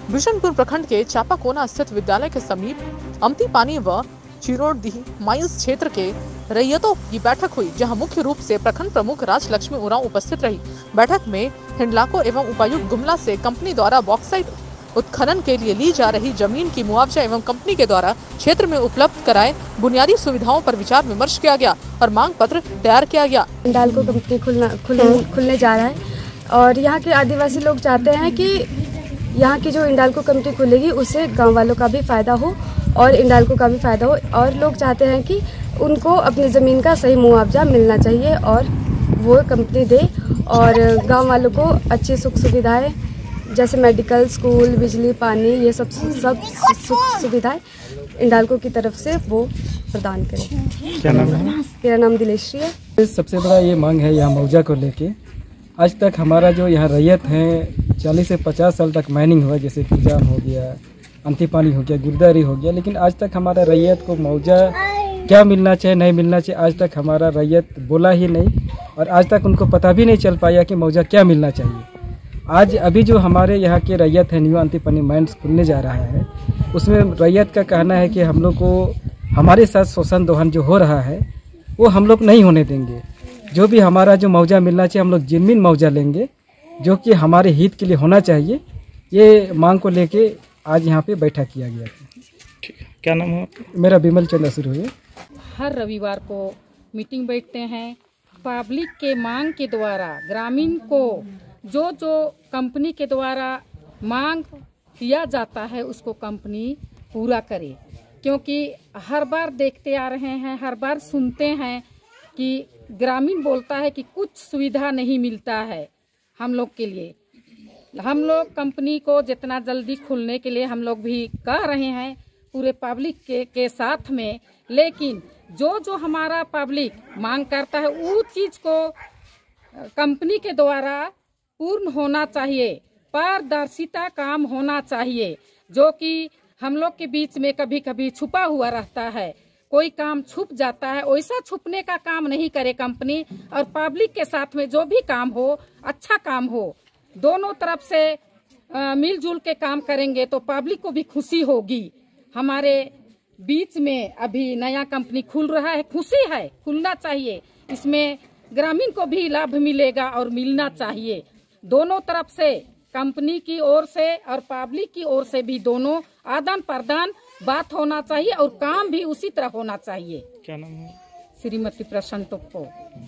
बिशनपुर प्रखंड के चापाकोना स्थित विद्यालय के समीप अमतीपानी व चिरोड़दीह माइल्स क्षेत्र के रैयतों की बैठक हुई, जहां मुख्य रूप से प्रखंड प्रमुख राजलक्ष्मी उरांव उपस्थित रही। बैठक में हिंडलाको एवं उपायुक्त गुमला से कंपनी द्वारा बॉक्साइट उत्खनन के लिए ली जा रही जमीन की मुआवजा एवं कंपनी के द्वारा क्षेत्र में उपलब्ध कराए बुनियादी सुविधाओं पर विचार विमर्श किया गया और मांग पत्र तैयार किया गया। हिंडाल्को कंपनी खुलने जा रहा है और यहाँ के आदिवासी लोग चाहते हैं कि यहाँ की जो हिंडाल्को कंपनी खुलेगी उससे गांव वालों का भी फायदा हो और हिंडाल्को का भी फायदा हो, और लोग चाहते हैं कि उनको अपनी ज़मीन का सही मुआवजा मिलना चाहिए और वो कंपनी दे और गांव वालों को अच्छी सुख सुविधाएं जैसे मेडिकल, स्कूल, बिजली, पानी, ये सब सुख सुविधाएं हिंडाल्को की तरफ से वो प्रदान करें। क्या नाम है? मेरा नाम दिलेश्री है। सबसे बड़ा ये मांग है यहाँ मुआवजा को लेके। आज तक हमारा जो यहाँ रैयत है 40 से 50 साल तक माइनिंग हुआ, जैसे कुजाम हो गया, अमतीपानी हो गया, गुरदारी हो गया, लेकिन आज तक हमारा रैयत को मुआवजा क्या मिलना चाहिए, नहीं मिलना चाहिए, आज तक हमारा रैयत बोला ही नहीं और आज तक उनको पता भी नहीं चल पाया कि मुआवजा क्या मिलना चाहिए। आज अभी जो हमारे यहाँ के रैयत है न्यू अमतीपानी माइंस खुलने जा रहा है, उसमें रैयत का कहना है कि हम लोग को हमारे साथ शोषण दोहन जो हो रहा है वो हम लोग नहीं होने देंगे। जो भी हमारा जो मुआवजा मिलना चाहिए हम लोग जेन्युइन मुआवजा लेंगे, जो कि हमारे हित के लिए होना चाहिए। ये मांग को लेके आज यहाँ पे बैठक किया गया था। क्या नाम है? मेरा विमल चंद्र शुरू है। हर रविवार को मीटिंग बैठते हैं। पब्लिक के मांग के द्वारा ग्रामीण को जो कंपनी के द्वारा मांग किया जाता है उसको कंपनी पूरा करे, क्योंकि हर बार देखते आ रहे हैं, हर बार सुनते हैं कि ग्रामीण बोलता है कि कुछ सुविधा नहीं मिलता है हम लोग के लिए। हम लोग कंपनी को जितना जल्दी खुलने के लिए हम लोग भी कह रहे हैं पूरे पब्लिक के साथ में, लेकिन जो हमारा पब्लिक मांग करता है वो चीज़ को कंपनी के द्वारा पूर्ण होना चाहिए। पारदर्शिता काम होना चाहिए, जो कि हम लोग के बीच में कभी कभी छुपा हुआ रहता है, कोई काम छुप जाता है, वैसा छुपने का काम नहीं करे कंपनी। और पब्लिक के साथ में जो भी काम हो अच्छा काम हो, दोनों तरफ से मिलजुल के काम करेंगे तो पब्लिक को भी खुशी होगी। हमारे बीच में अभी नया कंपनी खुल रहा है, खुशी है, खुलना चाहिए, इसमें ग्रामीण को भी लाभ मिलेगा और मिलना चाहिए। दोनों तरफ से कंपनी की ओर से और पब्लिक की ओर से भी दोनों आदान प्रदान बात होना चाहिए और काम भी उसी तरह होना चाहिए। क्या नाम है? श्रीमती प्रसन्न टोप्पो।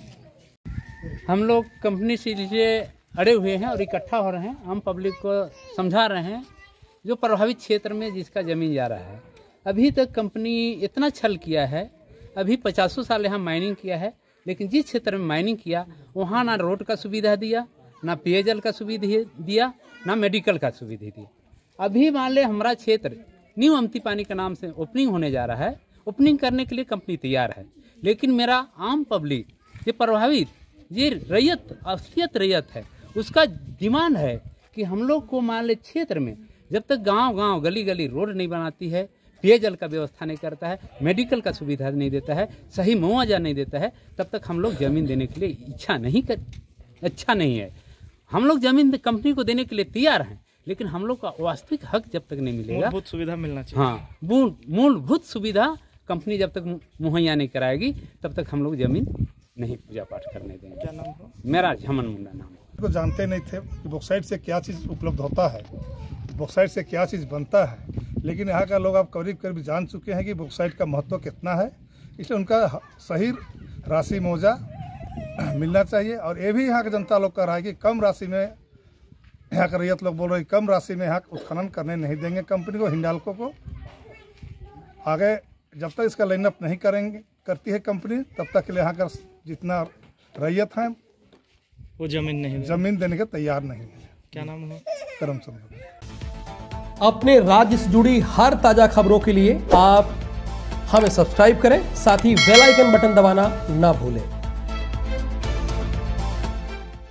हम लोग कंपनी से अड़े हुए हैं और इकट्ठा हो रहे हैं। हम पब्लिक को समझा रहे हैं जो प्रभावित क्षेत्र में जिसका ज़मीन जा रहा है। अभी तक कंपनी इतना छल किया है, अभी 50 साल यहाँ माइनिंग किया है, लेकिन जिस क्षेत्र में माइनिंग किया वहाँ ना रोड का सुविधा दिया, ना पेयजल का सुविधा दिया, ना मेडिकल का सुविधा दिया। अभी मान ले हमारा क्षेत्र न्यू अमतीपानी के नाम से ओपनिंग होने जा रहा है, ओपनिंग करने के लिए कंपनी तैयार है, लेकिन मेरा आम पब्लिक ये प्रभावित ये रैयत असलियत रैयत है, उसका डिमांड है कि हम लोग को मान ले क्षेत्र में जब तक गांव गली गली रोड नहीं बनाती है, पेयजल का व्यवस्था नहीं करता है, मेडिकल का सुविधा नहीं देता है, सही मुआवजा नहीं देता है, तब तक हम लोग ज़मीन देने के लिए अच्छा नहीं है। हम लोग ज़मीन कंपनी को देने के लिए तैयार हैं, लेकिन हम लोग का वास्तविक हक जब तक नहीं मिलेगा, मूलभूत सुविधा मिलना चाहिए। हाँ, मूलभूत सुविधा कंपनी जब तक मुहैया नहीं कराएगी तब तक हम लोग ज़मीन नहीं पूजा पाठ करने देंगे। क्या नाम है? मेरा झमन मुंडा नाम है। को जानते नहीं थे कि बॉक्साइट से क्या चीज़ उपलब्ध होता है, बॉक्साइट से क्या चीज़ बनता है, लेकिन यहाँ का लोग अब करीब जान चुके हैं कि बॉक्साइट का महत्व कितना है। इसलिए उनका सही राशि मुआवजा मिलना चाहिए। और ये भी यहाँ की जनता लोग कह रहा है कि कम राशि में, यहाँ का रैयत लोग बोल रहे हैं कम राशि में यहाँ उत्खनन करने नहीं देंगे कंपनी को, हिंडाल्को को। आगे जब तक इसका लाइनअप नहीं करती है कंपनी, तब तक के लिए यहाँ का जितना रैयत है वो जमीन देने के तैयार नहीं है। क्या नाम है? करमचंद। अपने राज्य से जुड़ी हर ताजा खबरों के लिए आप हमें सब्सक्राइब करें, साथ ही बेल आइकन बटन दबाना ना भूलें।